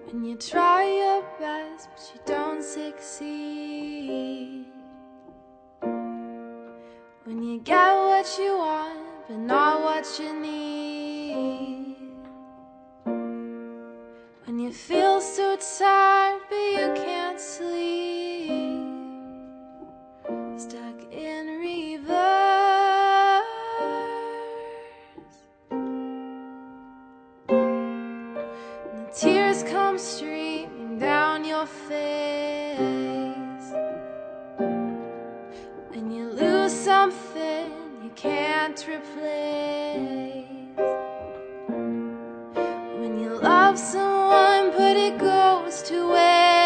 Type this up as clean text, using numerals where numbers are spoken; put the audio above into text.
When you try your best but you don't succeed, when you get what you want but not what you need, when you feel so tired but you can't sleep, stuck in reverse, and the tears come streaming down your face, and you lose something you can't replace. When you love someone but it goes to waste,